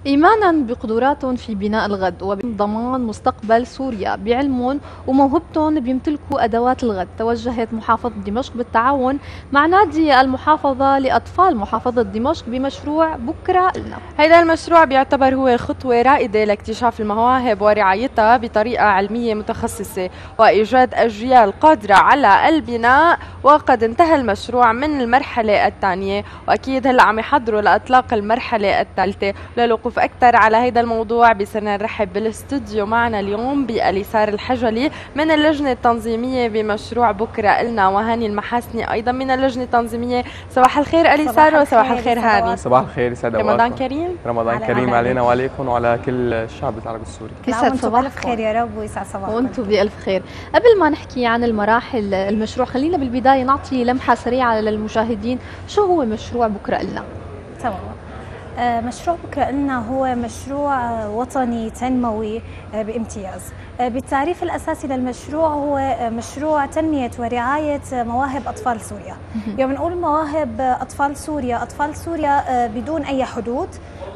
إيمانا بقدراتهم في بناء الغد وبضمان مستقبل سوريا بعلمهم وموهبتهم بيمتلكوا أدوات الغد. توجهت محافظة دمشق بالتعاون مع نادي المحافظة لأطفال محافظة دمشق بمشروع بكرة إلنا. هذا المشروع بيعتبر هو خطوة رائدة لاكتشاف المواهب ورعايتها بطريقة علمية متخصصة وإيجاد أجيال قادرة على البناء. وقد انتهى المشروع من المرحلة الثانية، وأكيد هلا عم يحضروا لإطلاق المرحلة الثالثة. للوقوف أكثر على هذا الموضوع بصرنا نرحب بالاستوديو معنا اليوم بأليسار الحجلي من اللجنة التنظيمية بمشروع بكرة إلنا، وهاني المحاسني أيضا من اللجنة التنظيمية. صباح الخير أليسار وصباح الخير هاني. صباح الخير، يسعد اوقاتكم. رمضان كريم. رمضان كريم علينا وعليكم وعلى كل الشعب العربي السوري. يسعد صباحكم. بألف خير يا رب ويسعد صباحكم. وانتم بألف خير. قبل ما نحكي عن المراحل المشروع، خلينا بالبداية نعطي لمحة سريعة للمشاهدين شو هو مشروع بكرة إلنا. تمام. مشروع بكرة إلنا هو مشروع وطني تنموي بامتياز. بالتعريف الأساسي للمشروع هو مشروع تنمية ورعاية مواهب أطفال سوريا. يوم نقول مواهب أطفال سوريا، أطفال سوريا بدون أي حدود،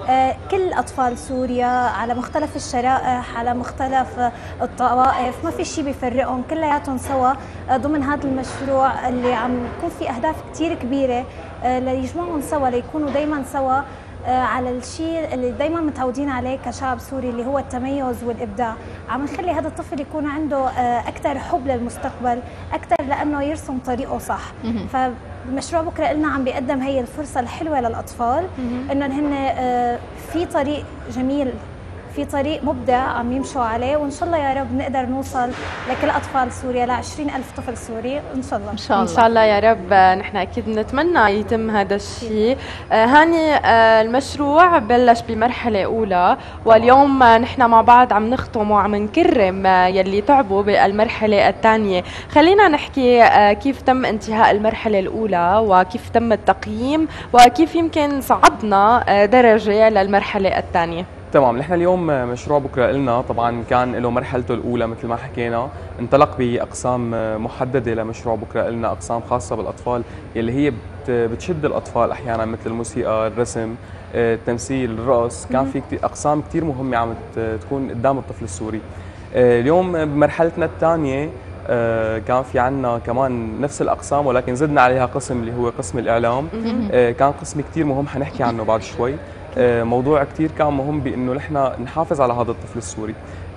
كل أطفال سوريا على مختلف الشرائح، على مختلف الطوائف، ما في شيء بيفرقهم، كلياتهم سوا ضمن هذا المشروع اللي عم يكون في أهداف كتير كبيرة ليجمعهم سوا، ليكونوا دايما سوا على الشيء اللي دايما متعودين عليه كشعب سوري اللي هو التميز والإبداع. عم نخلي هذا الطفل يكون عنده أكثر حب للمستقبل، أكثر لأنه يرسم طريقه صح. فمشروع بكرة إلنا عم بيقدم هي الفرصة الحلوة للأطفال إنه هن في طريق جميل، في طريق مبدع عم يمشوا عليه، وإن شاء الله يا رب نقدر نوصل لكل أطفال سوريا، ل20,000 طفل سوري إن شاء الله. إن شاء الله يا رب. نحن أكيد نتمنى يتم هذا الشيء. هاني، المشروع بلش بمرحلة أولى، واليوم نحن مع بعض عم نختم وعم نكرم يلي تعبوا بالمرحلة الثانية. خلينا نحكي كيف تم انتهاء المرحلة الأولى وكيف تم التقييم وكيف يمكن صعدنا درجة للمرحلة الثانية. تمام. نحن اليوم مشروع بكرة إلنا طبعا كان له مرحلته الأولى مثل ما حكينا، انطلق بأقسام محددة لمشروع بكرة إلنا، أقسام خاصة بالأطفال اللي هي بتشد الأطفال أحيانا، مثل الموسيقى، الرسم، التمثيل، الرقص. كان في أقسام كتير مهمة عم تكون قدام الطفل السوري. اليوم بمرحلتنا الثانية كان في عنا كمان نفس الأقسام، ولكن زدنا عليها قسم اللي هو قسم الإعلام. كان قسم كتير مهم حنحكي عنه بعد شوي. موضوع كتير كان مهم بأنه نحن نحافظ على هذا الطفل السوري.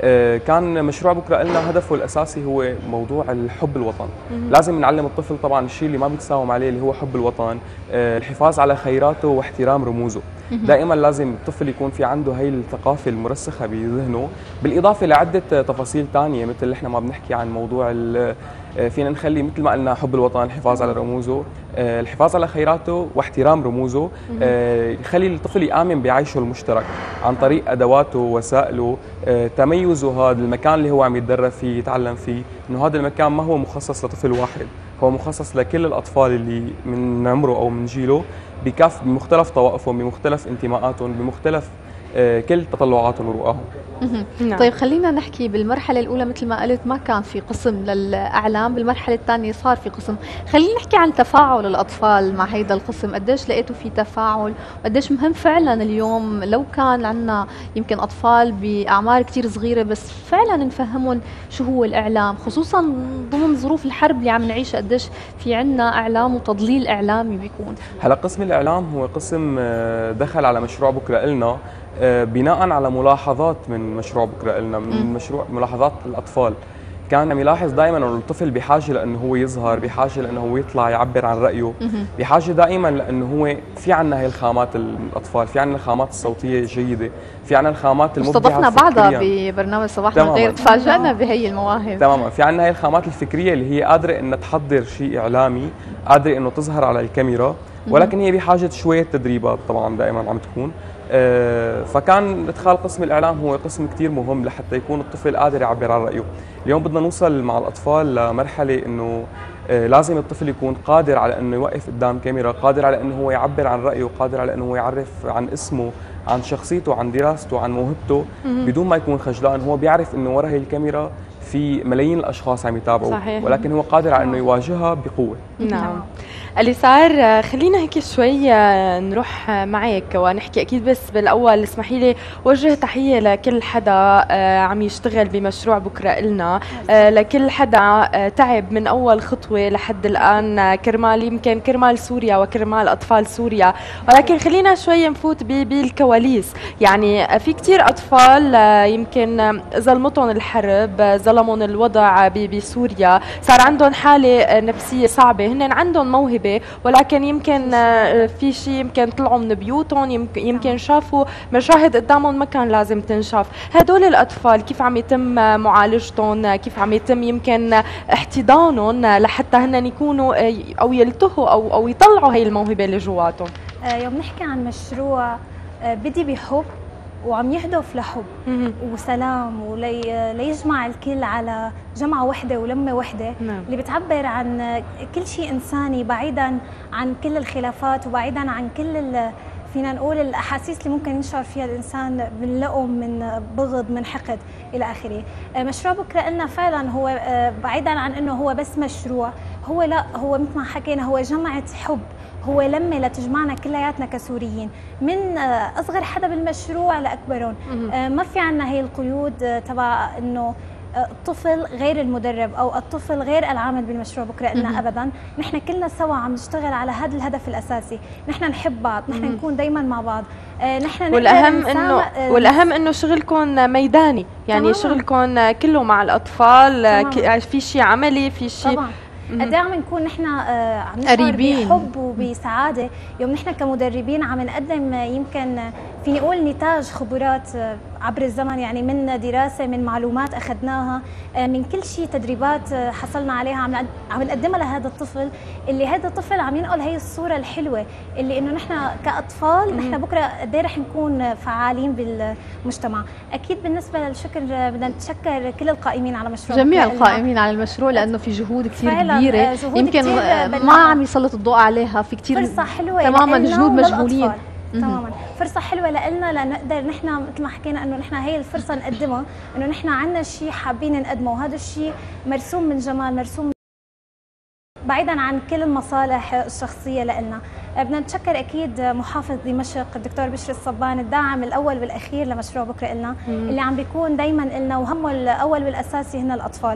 كان مشروع بكرة إلنا هدفه الأساسي هو موضوع الحب الوطن. لازم نعلم الطفل طبعا الشيء اللي ما بيتساوم عليه اللي هو حب الوطن، الحفاظ على خيراته واحترام رموزه. دائما لازم الطفل يكون في عنده هي الثقافة المرسخة بذهنه، بالإضافة لعدة تفاصيل ثانية مثل احنا ما بنحكي عن موضوع فينا نخلي مثل ما قلنا حب الوطن، الحفاظ على رموزه، الحفاظ على خيراته واحترام رموزه. يخلي الطفل يآمن بعيشه المشترك عن طريق أدواته ووسائله، تميزه، هذا المكان اللي هو عم يتدرب فيه يتعلم فيه، إنه هذا المكان ما هو مخصص لطفل واحد، هو مخصص لكل الأطفال اللي من عمره أو من جيله، بمختلف طوائفهم، بمختلف انتماءاتهم، بمختلف كل تطلعاتهم ورؤاهم. طيب خلينا نحكي بالمرحلة الأولى مثل ما قلت ما كان في قسم للإعلام، بالمرحلة الثانية صار في قسم. خلينا نحكي عن تفاعل الأطفال مع هيدا القسم، قديش لقيتوا في تفاعل وقديش مهم فعلا اليوم لو كان عندنا يمكن أطفال بأعمار كتير صغيرة بس فعلا نفهمهم شو هو الإعلام، خصوصا ضمن ظروف الحرب اللي عم نعيشها، قديش في عندنا إعلام وتضليل إعلامي بيكون. هلا قسم الإعلام هو قسم دخل على مشروع بكرة إلنا بناء على ملاحظات من مشروع بكرة إلنا، من مشروع ملاحظات الأطفال. كان عم يلاحظ دائما انه الطفل بحاجه لانه هو يظهر، بحاجه لانه هو يطلع يعبر عن رايه، بحاجه دائما لانه هو في عندنا هي الخامات الاطفال، في عندنا الخامات الصوتيه الجيده، في عندنا الخامات المبدعه. استضفنا بعضها ببرنامج صباحنا غير، تفاجئنا بهي المواهب. تماما. في عندنا هي الخامات الفكريه اللي هي قادره انها تحضر شيء اعلامي، قادره انه تظهر على الكاميرا، ولكن هي بحاجه شويه تدريبات طبعا دائما عم تكون. فكان ادخال قسم الاعلام هو قسم كثير مهم لحتى يكون الطفل قادر يعبر عن رايه. اليوم بدنا نوصل مع الاطفال لمرحله انه لازم الطفل يكون قادر على انه يوقف قدام كاميرا، قادر على انه هو يعبر عن رايه، قادر على انه هو يعرف عن اسمه، عن شخصيته، عن دراسته، عن موهبته، بدون ما يكون خجلان. هو بيعرف انه ورا هي الكاميرا في ملايين الاشخاص عم يتابعوا، ولكن هو قادر على انه يواجهها بقوه. نعم. اليسار، خلينا هيك شوي نروح معك ونحكي. اكيد بس بالاول اسمحي لي وجه تحيه لكل حدا عم يشتغل بمشروع بكره إلنا، لكل حدا تعب من اول خطوه لحد الان كرمال يمكن كرمال سوريا وكرمال اطفال سوريا. ولكن خلينا شوي نفوت بالكواليس. يعني في كتير اطفال يمكن ظلمتهم الحرب، ظلمهم الوضع بسوريا، صار عندهم حاله نفسيه صعبه، هن عندهم موهبه ولكن يمكن في شيء يمكن طلعوا من بيوتهم، يمكن شافوا مشاهد قدامهم ما كان لازم تنشاف. هدول الاطفال كيف عم يتم معالجتهم، كيف عم يتم يمكن احتضانهم لحتى هن يكونوا او يلتهوا او يطلعوا هي الموهبه اللي جواتهم؟ يوم نحكي عن مشروع بدي بحب وعم يهدف لحب وسلام وليجمع الكل على جمعة وحدة ولمة وحدة، اللي بتعبر عن كل شيء إنساني بعيدا عن كل الخلافات وبعيدا عن كل فينا نقول الأحاسيس اللي ممكن ينشعر فيها الإنسان من لؤم، من بغض، من حقد إلى آخره. مشروع بكرة إلنا فعلا هو بعيدا عن إنه هو بس مشروع، هو لا، هو مثل ما حكينا هو جمعة حب، هو لمة لتجمعنا كلياتنا كسوريين، من أصغر حدا بالمشروع لأكبرهم. ما في عنا هي القيود تبع إنه الطفل غير المدرب أو الطفل غير العامل بالمشروع بكرة إلنا أبدا. نحن كلنا سوا عم نشتغل على هذا الهدف الأساسي، نحن نحب بعض، نحن نكون دايما مع بعض، نحن والأهم إنه شغلكم ميداني، يعني تمام. شغلكم كله مع الأطفال، في شيء عملي، في شيء قد عم نكون نحن عم نشعر بحب وبسعاده يوم نحن كمدربين عم نقدم يمكن فيني اقول نتاج خبرات عبر الزمن، يعني من دراسه، من معلومات اخذناها، من كل شيء تدريبات حصلنا عليها عم نقدمها لهذا الطفل، اللي هذا الطفل عم ينقل هي الصوره الحلوه اللي انه نحن كاطفال نحن بكره قد ايه رح نكون فعالين بالمجتمع. اكيد بالنسبه للشكر بدنا نتشكر كل القائمين على مشروع، جميع القائمين على المشروع، لانه في جهود كثير كبيره يمكن ما عم يسلط الضوء عليها. في كثير فرصه حلوه تماما جنود مجهولين، تماما فرصه حلوه لنا لنقدر نحن مثل ما حكينا انه نحن هي الفرصه نقدمها، انه نحن عندنا شيء حابين نقدمه، وهذا الشيء مرسوم من جمال، مرسوم بعيدا عن كل المصالح الشخصيه لنا. بدنا نتشكر اكيد محافظ دمشق الدكتور بشر الصبان، الداعم الاول والاخير لمشروع بكره إلنا، اللي عم بيكون دائما لنا وهمه الاول والاساسي هن الاطفال.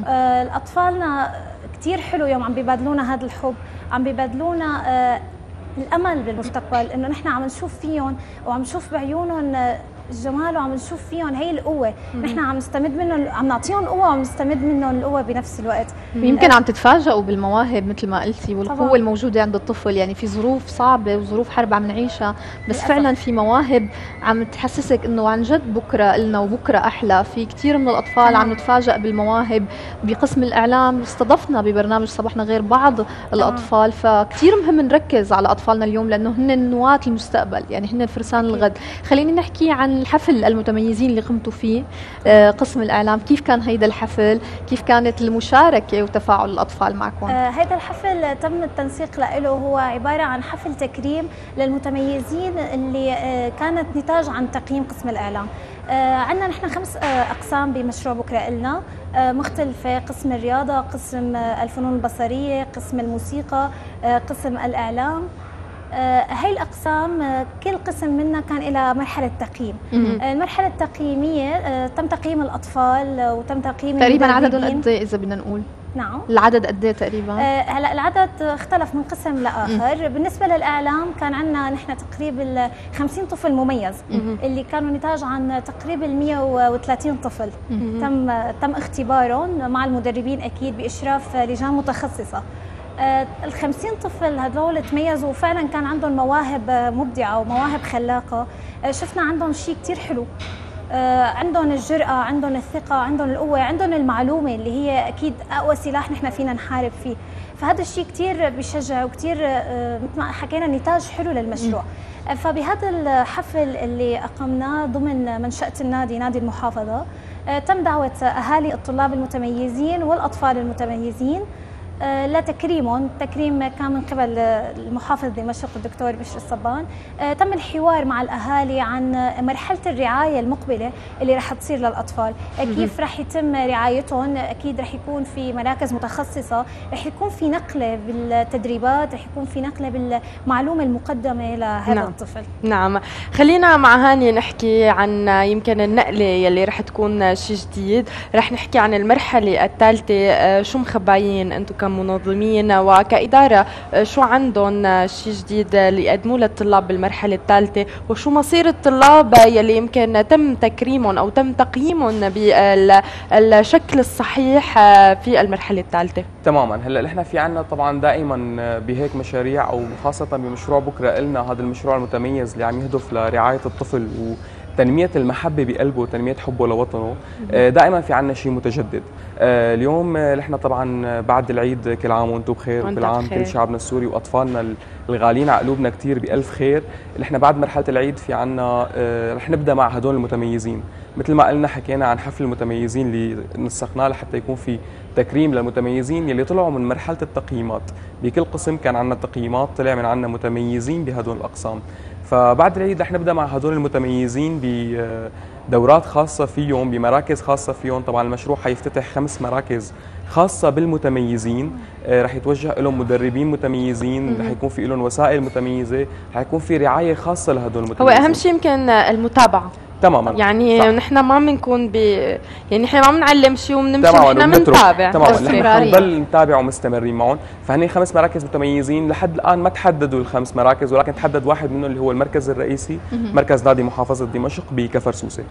الاطفالنا كثير حلو يوم عم بيبادلونا هذا الحب، عم بيبادلونا الامل بالمستقبل، انه نحن عم نشوف فيهم وعم نشوف بعيونهم الجمال وعم نشوف فيهم هي القوه، نحن عم نستمد منهم، عم نعطيهم قوه وعم نستمد منهم القوه بنفس الوقت. يمكن عم تتفاجئوا بالمواهب مثل ما قلتي والقوه طبعا الموجوده عند الطفل. يعني في ظروف صعبه وظروف حرب عم نعيشها، بس فعلا في مواهب عم تحسسك انه عن جد بكره لنا وبكره احلى. في كثير من الاطفال عم نتفاجئ بالمواهب. بقسم الاعلام استضفنا ببرنامج صباحنا غير بعض الاطفال، فكثير مهم نركز على اطفالنا اليوم لانه هن نواة المستقبل، يعني هن فرسان الغد. خليني نحكي عن الحفل المتميزين اللي قمتوا فيه قسم الإعلام. كيف كان هيدا الحفل؟ كيف كانت المشاركة وتفاعل الأطفال معكم؟ هيدا الحفل تم التنسيق له، هو عبارة عن حفل تكريم للمتميزين اللي كانت نتاج عن تقييم قسم الإعلام. عندنا نحن 5 أقسام بمشروع بكرة إلنا مختلفة: قسم الرياضة، قسم الفنون البصرية، قسم الموسيقى، قسم الإعلام. هاي الأقسام كل قسم منا كان إلى مرحلة تقييم. المرحلة التقييمية تم تقييم الأطفال وتم تقييم تقريبا عددهم قد ايه إذا بدنا نقول؟ نعم، العدد قد ايه تقريبا؟ هلا العدد اختلف من قسم لاخر. بالنسبه للاعلام كان عندنا نحن تقريبا 50 طفل مميز اللي كانوا نتاج عن تقريبا 130 طفل تم اختبارهم مع المدربين اكيد باشراف لجان متخصصه. ال50 طفل هذول تميزوا وفعلا كان عندهم مواهب مبدعه ومواهب خلاقه. شفنا عندهم شيء كثير حلو، عندهم الجرأة، عندهم الثقة، عندهم القوة، عندهم المعلومة اللي هي أكيد أقوى سلاح نحن فينا نحارب فيه. فهذا الشيء كثير بيشجع وكثير مثل ما حكينا نتاج حلو للمشروع. فبهذا الحفل اللي أقمناه ضمن منشأة النادي، نادي المحافظة، تم دعوة أهالي الطلاب المتميزين والأطفال المتميزين لتكريمهم. التكريم كان من قبل المحافظ دمشق الدكتور بشر الصبان. تم الحوار مع الأهالي عن مرحلة الرعاية المقبلة اللي رح تصير للأطفال، كيف رح يتم رعايتهم. أكيد رح يكون في مراكز متخصصة، رح يكون في نقلة بالتدريبات، رح يكون في نقلة بالمعلومة المقدمة لهذا الطفل. نعم، خلينا مع هاني نحكي عن يمكن النقلة يلي رح تكون شيء جديد. رح نحكي عن المرحلة الثالثة، شو مخبايين انتم كمنظمين وكإدارة، شو عندهم شيء جديد اللي يقدموه للطلاب بالمرحلة الثالثة، وشو مصير الطلاب يلي يمكن تم تكريمهم أو تم تقييمهم بالشكل الصحيح في المرحلة الثالثة؟ تماما. هلا نحن في عنا طبعا دائما بهيك مشاريع، او خاصه بمشروع بكره إلنا، هذا المشروع المتميز اللي عم يهدف لرعايه الطفل وتنميه المحبه بقلبه وتنميه حبه لوطنه. دائما في عنا شيء متجدد. اليوم نحن طبعا بعد العيد كل عام وانتم بخير، وكل عام كل شعبنا السوري واطفالنا الغاليين على قلوبنا كثير بألف خير. نحن بعد مرحله العيد في عنا رح نبدا مع هدول المتميزين، مثل ما قلنا حكينا عن حفل المتميزين اللي نسقناه لحتى يكون في تكريم للمتميزين يلي طلعوا من مرحله التقييمات. بكل قسم كان عندنا تقييمات، طلع من عندنا متميزين بهدول الاقسام. فبعد العيد رح نبدا مع هدول المتميزين بدورات خاصه فيهم، بمراكز خاصه فيهم. طبعا المشروع حيفتتح 5 مراكز خاصه بالمتميزين، رح يتوجه لهم مدربين متميزين، رح يكون في لهم وسائل متميزه، رح يكون في رعايه خاصه لهدول المتميزين. هو اهم شيء يمكن المتابعه. تماما، يعني صح. نحن ما بنكون يعني نحن ما بنعلم شيء وبنمشي، نحن بنتابع. تماما، نحن حنضل نتابع ومستمرين معهم. فهني 5 مراكز متميزين، لحد الان ما تحددوا ال5 مراكز، ولكن تحدد واحد منهم اللي هو المركز الرئيسي، مركز نادي محافظه دمشق بكفر سوسه.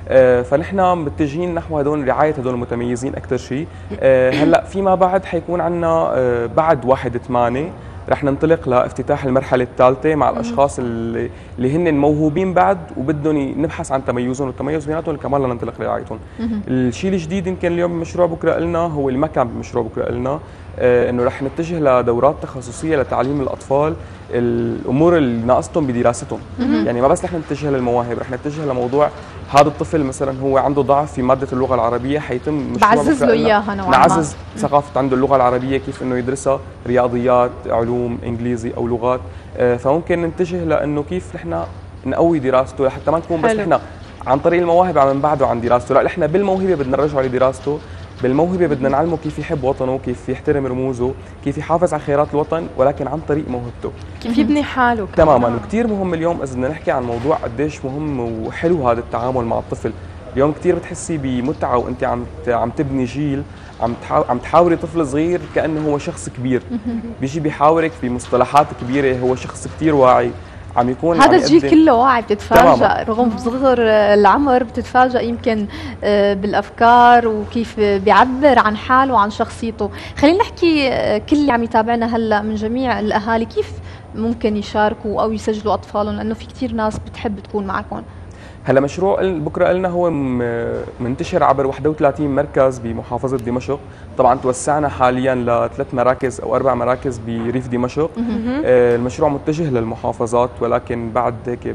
فنحن متجهين نحو رعايه هدول المتميزين اكثر شيء. هلا فيما بعد حيكون عندنا بعد 1/8 رح ننطلق لافتتاح المرحلة الثالثة مع الأشخاص اللي هن موهوبين بعد وبدهم نبحث عن تميزهم والتميز بيناتهم كمان لننطلق لرعايتهم. الشيء الجديد يمكن اليوم بمشروع بكرة إلنا، هو اللي ما كان بمشروع بكرة إلنا، إنه رح نتجه لدورات تخصصية لتعليم الأطفال الأمور اللي ناقصتهم بدراستهم. يعني ما بس رح نتجه للمواهب، رح نتجه لموضوع هذا الطفل مثلا هو عنده ضعف في مادة اللغة العربية، حيتم مشروع بعزز له إياها نوعا ما، نعزز ثقافة عنده اللغة العربية، كيف إنه يدرسها، رياضيات، علوم، إنجليزي أو لغات. فممكن نتجه لأنه كيف نحن نقوي دراسته، لحتى ما نكون بس نحن عن طريق المواهب عم نبعده عن دراسته، لا نحن بالموهبة بدنا نرجعه لدراسته، بالموهبة بدنا نعلمه كيف يحب وطنه، كيف يحترم رموزه، كيف يحافظ على خيرات الوطن، ولكن عن طريق موهبته، كيف يبني حاله. تماما. وكثير مهم اليوم إذا بدنا نحكي عن موضوع قديش مهم وحلو هذا التعامل مع الطفل. اليوم كثير بتحسي بمتعة وانت عم تبني جيل، عم تحاوري طفل صغير كأنه هو شخص كبير، بيجي بيحاورك بمصطلحات كبيرة، هو شخص كثير واعي، عم يكون هذا الجيل كله واعي. بتتفاجأ رغم صغر العمر، بتتفاجأ يمكن بالأفكار وكيف بيعبر عن حاله وعن شخصيته. خلينا نحكي كل اللي عم يتابعنا هلا من جميع الأهالي كيف ممكن يشاركوا أو يسجلوا أطفالهم، لأنه في كتير ناس بتحب تكون معكم. هلا مشروع بكره إلنا هو منتشر عبر 31 مركز بمحافظة دمشق. طبعا توسعنا حاليا ل3 مراكز أو 4 مراكز بريف دمشق. المشروع متجه للمحافظات، ولكن بعد هيك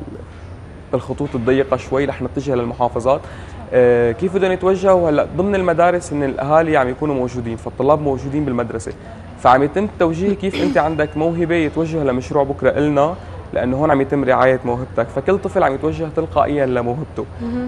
بالخطوط الضيقة شوي رح نتجه للمحافظات. كيف بدهم يتوجهوا؟ هلا ضمن المدارس ان الاهالي عم يكونوا موجودين، فالطلاب موجودين بالمدرسة، فعم يتم التوجيه كيف انت عندك موهبة يتوجه لمشروع بكره إلنا، لأنه هون عم يتم رعاية موهبتك، فكل طفل عم يتوجه تلقائيا لموهبته.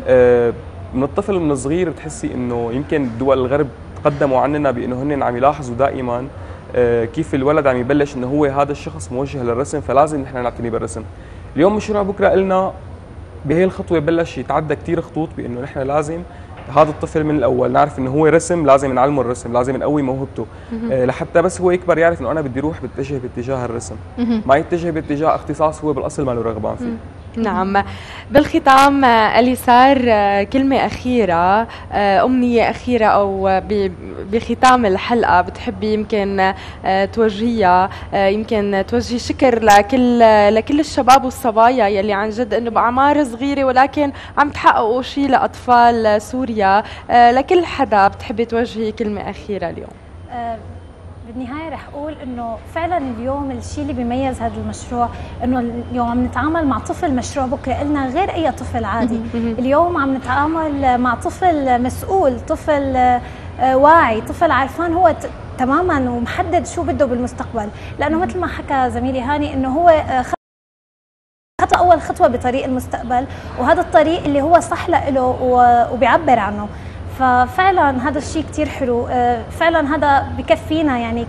من الطفل من الصغير بتحسي إنه يمكن دول الغرب تقدموا عننا بإنه هن عم يلاحظوا دائما كيف الولد عم يبلش إنه هو هذا الشخص موجه للرسم، فلازم نحن نعتني بالرسم. اليوم مشروع بكرة إلنا بهي الخطوة بلش يتعدى كثير خطوط، بإنه نحن لازم هذا الطفل من الاول نعرف انه هو رسم، لازم نعلمه الرسم، لازم نقوي موهبته لحتى بس هو يكبر يعرف انه انا بدي اروح بتجه باتجاه الرسم، ما يتجه باتجاه اختصاص هو بالاصل ما له رغبان فيه. نعم. بالختام اليسار، كلمة أخيرة، أمنية أخيرة أو بختام الحلقة بتحبي يمكن توجهيها، يمكن توجهي شكر لكل الشباب والصبايا يلي عن جد إنه بأعمار صغيرة ولكن عم تحققوا شيء لأطفال سوريا، لكل حدا بتحبي توجهي كلمة أخيرة اليوم؟ بالنهاية رح أقول إنه فعلاً اليوم الشيء اللي بيميز هذا المشروع إنه اليوم عم نتعامل مع طفل مشروع بكرة إلنا غير أي طفل عادي. اليوم عم نتعامل مع طفل مسؤول، طفل واعي، طفل عارفان هو تماما ومحدد شو بده بالمستقبل، لانه مثل ما حكى زميلي هاني انه هو خطوة أول خطوة بطريق المستقبل، وهذا الطريق اللي هو صح له وبيعبر عنه. ففعلا هذا الشيء كتير حلو، فعلا هذا بكفينا يعني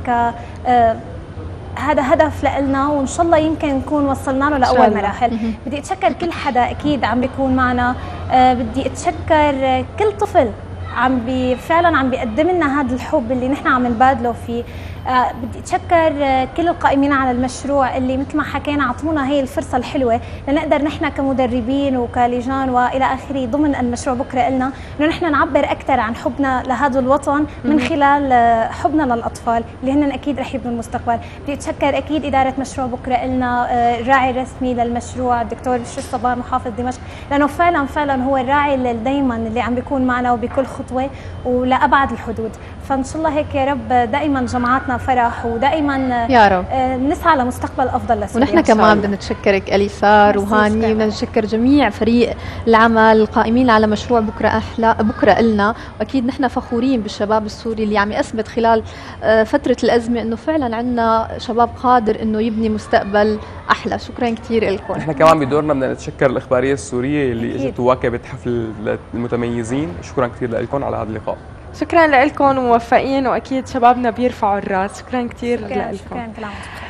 هذا هدف لنا، وإن شاء الله يمكن نكون وصلنا له لأول مراحل. بدي أتشكر كل حدا أكيد عم بيكون معنا، بدي أتشكر كل طفل فعلا عم بيقدم لنا هذا الحب اللي نحن عم نبادله فيه. بدي أتشكر كل القائمين على المشروع اللي مثل ما حكينا أعطونا هي الفرصة الحلوة لنقدر نحن كمدربين وكلجان وإلى آخره ضمن المشروع بكرة إلنا إنه نحن نعبر أكثر عن حبنا لهذا الوطن من خلال حبنا للأطفال اللي هن أكيد رح يبنوا المستقبل. بدي أتشكر أكيد إدارة مشروع بكرة إلنا، الراعي الرسمي للمشروع الدكتور بشر الصبار محافظ دمشق، لأنه فعلا هو الراعي اللي دايما اللي عم بيكون معنا وبكل خطوة ولأبعد الحدود. فإن شاء الله هيك يا رب دائما جماعاتنا فرح ودائما يا رب نسعى لمستقبل افضل لسوريا. ونحن كمان بدنا نتشكرك اليسار وهاني، بدنا نتشكر جميع فريق العمل القائمين على مشروع بكره إلنا، واكيد نحن فخورين بالشباب السوري اللي عم يثبت خلال فتره الازمه انه فعلا عندنا شباب قادر انه يبني مستقبل احلى. شكرا كثير لكم. نحن كمان بدورنا بدنا نتشكر الاخباريه السوريه اللي اجت وواكبت حفل المتميزين. شكرا كثير لكم على هذا اللقاء. شكرا لكم وموفقين، واكيد شبابنا بيرفعوا الراس. شكرا كثير لكم. شكرا كل عام.